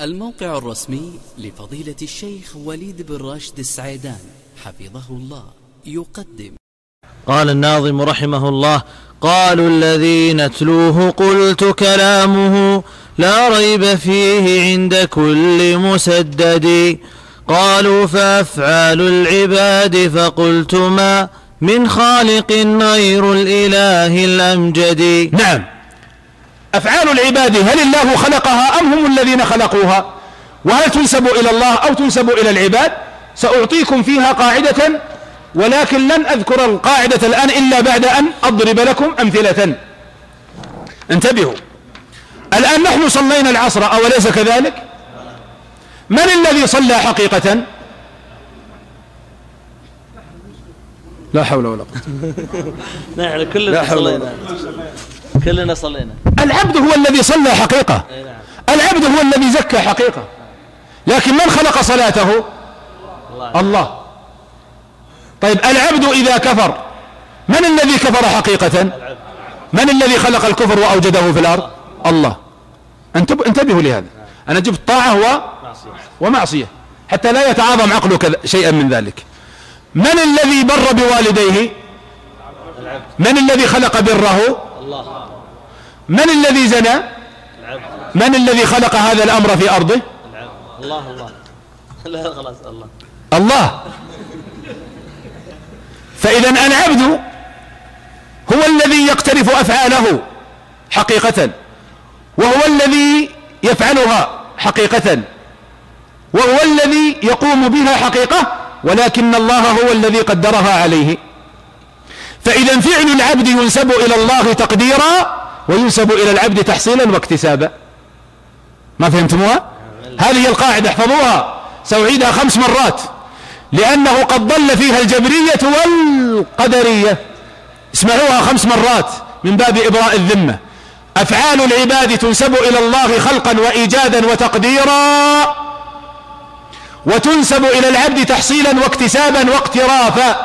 الموقع الرسمي لفضيلة الشيخ وليد بن راشد السعيدان حفظه الله يقدم. قال الناظم رحمه الله: قالوا الذي نتلوه قلت كلامه لا ريب فيه عند كل مسدد. قالوا فأفعال العباد فقلت ما من خالق غير الإله الأمجد. نعم، أفعال العباد هل الله خلقها أم هم الذين خلقوها؟ وهل تنسب إلى الله أو تنسب إلى العباد؟ سأعطيكم فيها قاعدة، ولكن لن أذكر القاعدة الآن إلا بعد أن أضرب لكم أمثلة. انتبهوا، الآن نحن صلينا العصر أوليس كذلك؟ من الذي صلى حقيقة؟ لا حول ولا قوة. نحن كلنا صلينا. العبد هو الذي صلى حقيقة، العبد هو الذي زكى حقيقة، لكن من خلق صلاته؟ الله. طيب العبد إذا كفر، من الذي كفر حقيقة؟ من الذي خلق الكفر وأوجده في الأرض؟ الله. انتبهوا لهذا، أنا جبت طاعة ومعصية حتى لا يتعاظم عقلك شيئا من ذلك. من الذي بر بوالديه؟ من الذي خلق بره؟ الله. من الذي زنى؟ من الذي خلق هذا الأمر في أرضه؟ الله. لا خلاص الله. فإذا العبد هو الذي يقترف أفعاله حقيقة، وهو الذي يفعلها حقيقة، وهو الذي يقوم بها حقيقة، ولكن الله هو الذي قدرها عليه. فإذا فعل العبد ينسب إلى الله تقديرا وينسب إلى العبد تحصيلا واكتسابا. ما فهمتموها؟ هذه القاعدة احفظوها، سأعيدها 5 مرات لأنه قد ضل فيها الجبرية والقدرية. اسمعوها 5 مرات من باب إبراء الذمة. أفعال العباد تنسب إلى الله خلقا وإيجادا وتقديرا، وتنسب إلى العبد تحصيلا واكتسابا واقترافا.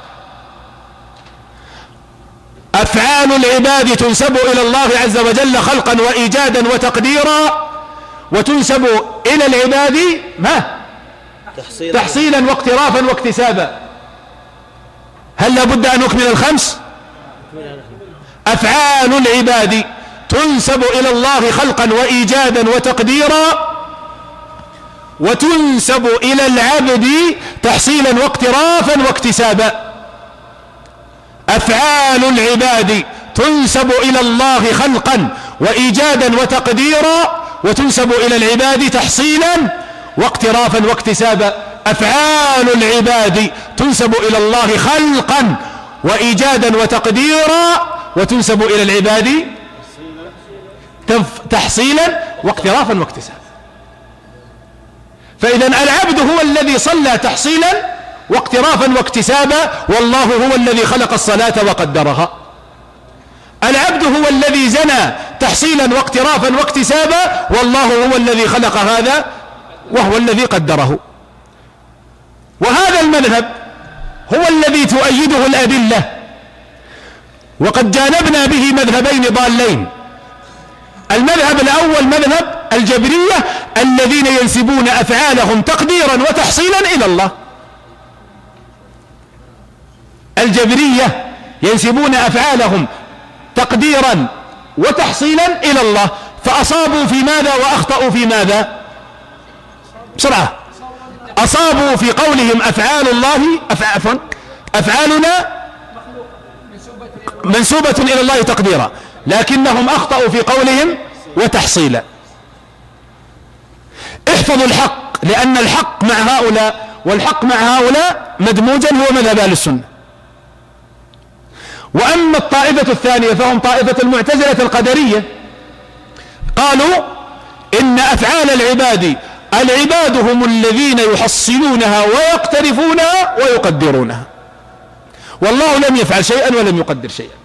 أفعال العباد تنسب إلى الله عز وجل خلقا وإيجادا وتقديرا، وتنسب إلى العباد تحصيلا واقترافا واكتسابا. هل لابد أن نكمل ال5؟ أفعال العباد تنسب إلى الله خلقا وإيجادا وتقديرا، وتنسب إلى العبد تحصيلا واقترافا واكتسابا. أفعال العباد تنسب إلى الله خلقا وإيجادا وتقديرا، وتنسب إلى العباد تحصيلا واقترافا واكتسابا. أفعال العباد تنسب إلى الله خلقا وإيجادا وتقديرا، وتنسب إلى العباد تحصيلا واقترافا واكتسابا. فإذا العبد هو الذي صلى تحصيلا واقترافا واكتسابا، والله هو الذي خلق الصلاة وقدرها. العبد هو الذي زنى تحصيلا واقترافا واكتسابا، والله هو الذي خلق هذا وهو الذي قدره. وهذا المذهب هو الذي تؤيده الأدلة، وقد جانبنا به مذهبين ضالين. المذهب الأول مذهب الجبرية الذين ينسبون أفعالهم تقديرا وتحصيلا إلى الله. الجبرية ينسبون أفعالهم تقديرا وتحصيلا إلى الله، فأصابوا في ماذا وأخطأوا في ماذا؟ بسرعة. أصابوا في قولهم أفعال الله أفعالنا منسوبة إلى الله تقديرا، لكنهم أخطأوا في قولهم وتحصيلا. احفظوا الحق، لأن الحق مع هؤلاء والحق مع هؤلاء مدموجا هو مذهب أهل السنة. وأما الطائفة الثانية فهم طائفة المعتزلة القدرية، قالوا إن أفعال العباد هم الذين يحصلونها ويقترفونها ويقدرونها، والله لم يفعل شيئا ولم يقدر شيئا.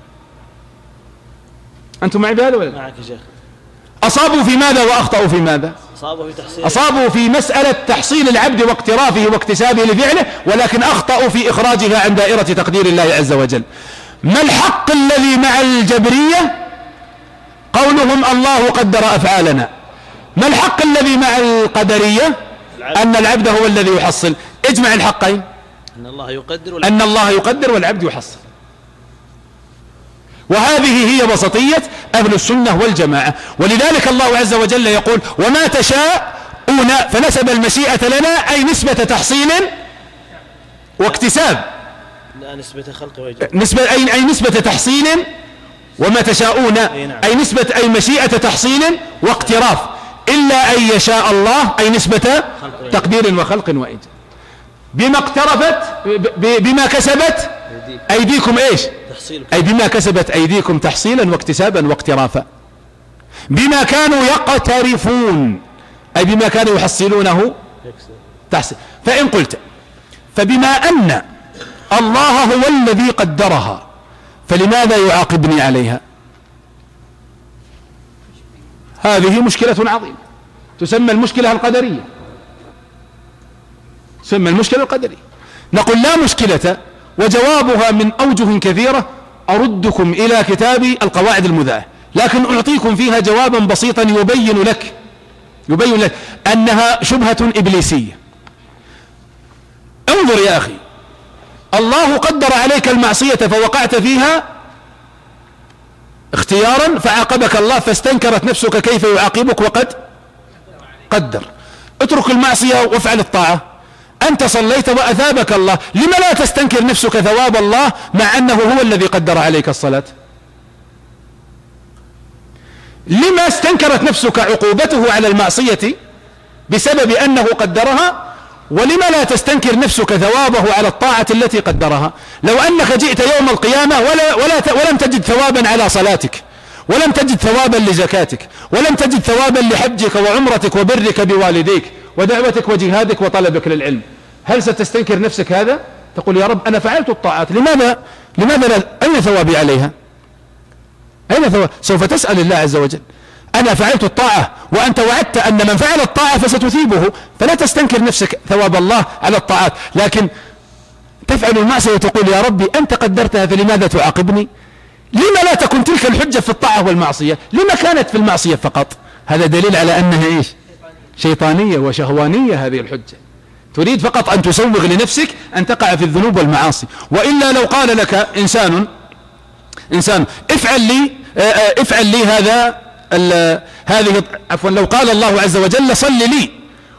أنتم معي بهذا ولا؟ معك يا شيخ. أصابوا في ماذا وأخطأوا في ماذا؟ أصابوا في مسألة تحصيل العبد واقترافه واكتسابه لفعله، ولكن أخطأوا في إخراجها عن دائرة تقدير الله عز وجل. ما الحق الذي مع الجبرية؟ قولهم الله قدر أفعالنا. ما الحق الذي مع القدرية؟ أن العبد هو الذي يحصل. اجمع الحقين، أن الله يقدر والعبد يحصل. وهذه هي وسطية أهل السنة والجماعة. ولذلك الله عز وجل يقول وما تشاءون، فنسب المشيئة لنا أي نسبة تحصيل واكتساب، لا نسبة خلق وإيجاد، أي نسبة تحصيل، وما تشاءون أي نسبة أي مشيئة تحصيل واقتراف، إلا أن يشاء الله أي نسبة تقدير وخلق وإيجاد. بما اقترفت بما كسبت أيديكم إيش؟ أي بما كسبت أيديكم تحصيلا واكتسابا واقترافا. بما كانوا يقترفون أي بما كانوا يحصلونه تحصيل. فإن قلت فبما أن الله هو الذي قدرها فلماذا يعاقبني عليها؟ هذه مشكلة عظيمة تسمى المشكلة القدرية، تسمى المشكلة القدرية. نقول لا مشكلة، وجوابها من أوجه كثيرة، أردكم إلى كتاب القواعد المذاعة، لكن أعطيكم فيها جوابا بسيطا يبين لك أنها شبهة إبليسية. انظر يا أخي، الله قدر عليك المعصية فوقعت فيها اختيارا فعاقبك الله، فاستنكرت نفسك كيف يعاقبك وقد قدر. اترك المعصية وافعل الطاعة. أنت صليت وأثابك الله، لما لا تستنكر نفسك ثواب الله مع أنه هو الذي قدر عليك الصلاة؟ لما استنكرت نفسك عقوبته على المعصية بسبب أنه قدرها، ولما لا تستنكر نفسك ثوابه على الطاعة التي قدرها؟ لو أنك جئت يوم القيامة ولم تجد ثوابا على صلاتك، ولم تجد ثوابا لزكاتك، ولم تجد ثوابا لحجك وعمرتك وبرك بوالديك ودعوتك وجهادك وطلبك للعلم، هل ستستنكر نفسك هذا؟ تقول يا رب أنا فعلت الطاعات، لماذا لا؟ أين ثوابي عليها؟ أين ثواب؟ سوف تسأل الله عز وجل. أنا فعلت الطاعة وأنت وعدت أن من فعل الطاعة فستثيبه، فلا تستنكر نفسك ثواب الله على الطاعات، لكن تفعل المعصية وتقول يا ربي أنت قدرتها فلماذا تعاقبني؟ لما لا تكن تلك الحجة في الطاعة والمعصية؟ لما كانت في المعصية فقط؟ هذا دليل على أنها إيش؟ شيطانية وشهوانية. هذه الحجة تريد فقط أن تسوغ لنفسك أن تقع في الذنوب والمعاصي. وإلا لو قال لك إنسان افعل لي هذه عفوا، لو قال الله عز وجل صل لي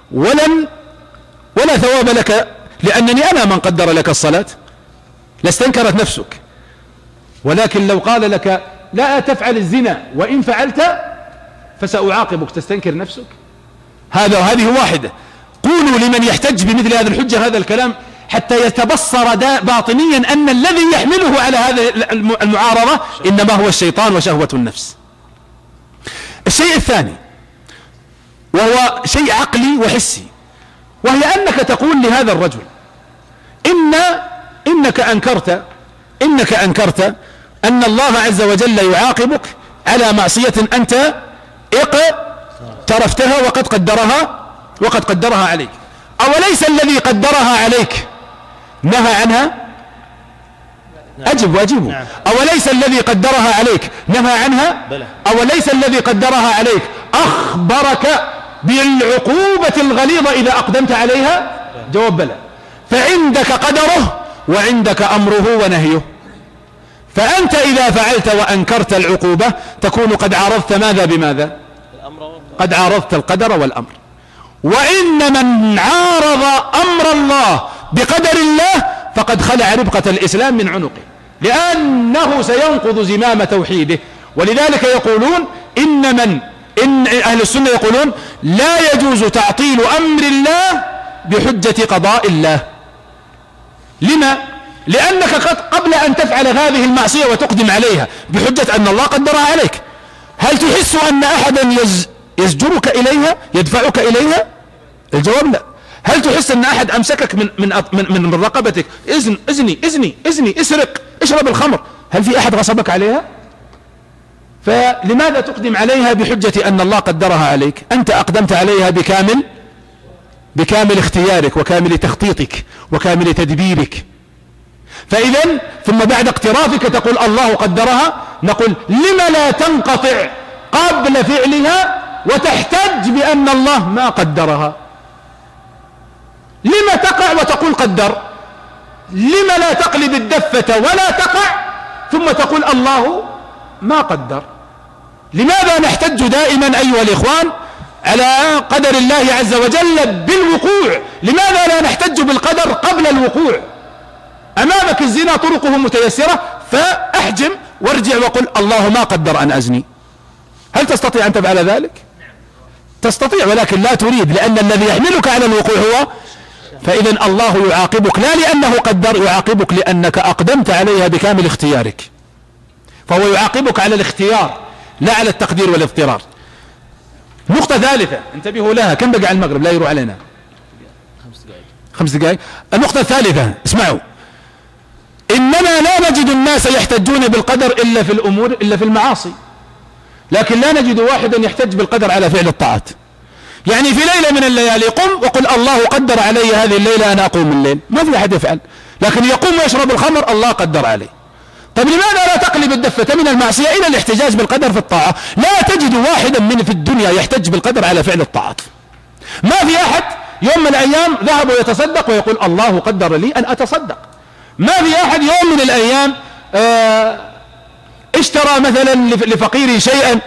ولا ثواب لك لأنني أنا من قدر لك الصلاة، لاستنكرت نفسك. ولكن لو قال لك لا تفعل الزنا وإن فعلت فسأعاقبك، تستنكر نفسك. هذه واحدة. قولوا لمن يحتج بمثل هذه الحجة هذا الكلام حتى يتبصر باطنيا أن الذي يحمله على هذه المعارضة إنما هو الشيطان وشهوة النفس. الشيء الثاني وهو شيء عقلي وحسي، وهي أنك تقول لهذا الرجل إنك أنكرت أن الله عز وجل يعاقبك على معصية أنت اقترفتها وقد قدرها عليك. أوليس الذي قدرها عليك نهى عنها؟ أجبوا. أوليس الذي قدرها عليك نهى عنها؟ أوليس الذي قدرها عليك أخبرك بالعقوبة الغليظة إذا أقدمت عليها؟ جواب بلى. فعندك قدره وعندك أمره ونهيه. فأنت إذا فعلت وأنكرت العقوبة تكون قد عارضت ماذا بماذا؟ قد عارضت القدر والأمر. وإن من عارض أمر الله بقدر الله فقد خلع ربقة الإسلام من عنقه، لأنه سينقض زمام توحيده. ولذلك يقولون إن أهل السنة يقولون لا يجوز تعطيل أمر الله بحجة قضاء الله. لما؟ لأنك قبل أن تفعل هذه المعصية وتقدم عليها بحجة أن الله قدرها عليك، هل تحس أن أحدا يزجرك إليها يدفعك إليها؟ الجواب لا. هل تحس أن أحد أمسكك من رقبتك إزني اسرق اشرب الخمر؟ هل في أحد غصبك عليها؟ فلماذا تقدم عليها بحجة أن الله قدرها عليك؟ أنت أقدمت عليها بكامل اختيارك وكامل تخطيطك وكامل تدبيرك. فإذا ثم بعد اقترافك تقول الله قدرها، نقول لما لا تنقطع قبل فعلها وتحتج بأن الله ما قدرها. لما تقع وتقول قدر؟ لما لا تقلب الدفة ولا تقع ثم تقول الله ما قدر؟ لماذا نحتج دائما أيها الإخوان على قدر الله عز وجل بالوقوع؟ لماذا لا نحتج بالقدر قبل الوقوع؟ أمامك الزنا طرقه متيسرة، فأحجم وارجع وقل الله ما قدر أن أزني. هل تستطيع أن تفعل ذلك؟ تستطيع، ولكن لا تريد، لأن الذي يحملك على الوقوع هو. فإذا الله يعاقبك لا لأنه قدر، يعاقبك لأنك أقدمت عليها بكامل اختيارك، فهو يعاقبك على الاختيار لا على التقدير والاضطرار. نقطة ثالثة انتبهوا لها، كم بقى على المغرب لا يروح علينا؟ 5 دقائق. النقطة الثالثة اسمعوا، إننا لا نجد الناس يحتجون بالقدر إلا في الأمور، إلا في المعاصي، لكن لا نجد واحدا يحتج بالقدر على فعل الطاعات. يعني في ليلة من الليالي قم وقل الله قدر علي هذه الليلة أنا أقوم الليل، ما في أحد يفعل، لكن يقوم ويشرب الخمر الله قدر عليه. طيب لماذا لا تقلب الدفة من المعصية إلى الاحتجاج بالقدر في الطاعة؟ لا تجد واحدا من في الدنيا يحتج بالقدر على فعل الطاعات. ما في أحد يوم من الأيام ذهب ويتصدق ويقول الله قدر لي أن أتصدق. ما في أحد يوم من الأيام اشترى مثلا لفقير شيئا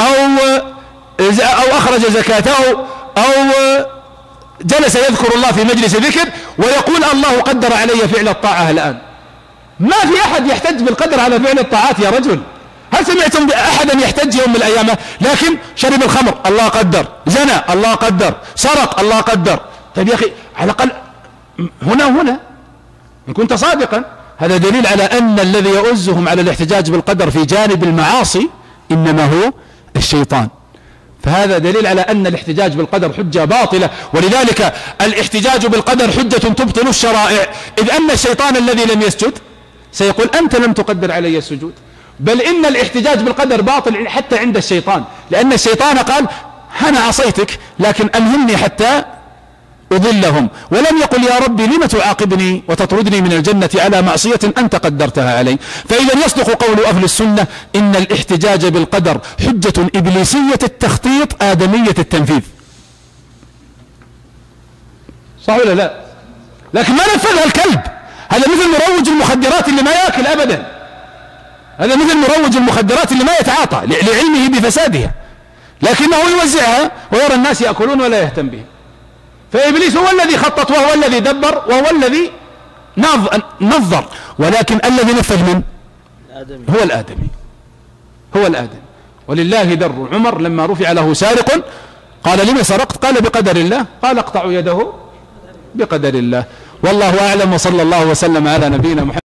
أو أخرج زكاته أو جلس يذكر الله في مجلس ذكر ويقول الله قدر علي فعل الطاعة الآن. ما في أحد يحتج بالقدر على فعل الطاعات يا رجل. هل سمعتم أحدا يحتج يوم من الأيام؟ لكن شرب الخمر الله قدر، زنى الله قدر، سرق الله قدر. طيب يا أخي على الأقل هنا إن كنت صادقا هذا دليل على أن الذي يؤزهم على الاحتجاج بالقدر في جانب المعاصي إنما هو الشيطان. فهذا دليل على أن الاحتجاج بالقدر حجة باطلة، ولذلك الاحتجاج بالقدر حجة تبطل الشرائع، إذ أن الشيطان الذي لم يسجد سيقول أنت لم تقدر علي السجود. بل إن الاحتجاج بالقدر باطل حتى عند الشيطان، لأن الشيطان قال أنا عصيتك لكن ألهمني حتى أضلهم، ولم يقل يا ربي لم تعاقبني وتطردني من الجنة على معصية أنت قدرتها علي. فإذا يصدق قول أهل السنة إن الاحتجاج بالقدر حجة إبليسية التخطيط آدمية التنفيذ. صح ولا لا؟ لكن ما نفذها الكلب. هذا مثل مروج المخدرات اللي ما يأكل أبدا، هذا مثل مروج المخدرات اللي ما يتعاطى لعلمه بفسادها، لكنه يوزعها ويرى الناس يأكلون ولا يهتم بهم. فإبليس هو الذي خطط وهو الذي دبر وهو الذي نظر، ولكن الذي نفذ من؟ هو الآدمي، هو الآدمي. ولله در. عمر لما رفع له سارق قال لما سرقت؟ قال بقدر الله. قال اقطعوا يده بقدر الله. والله أعلم، وصلى الله وسلم على نبينا محمد.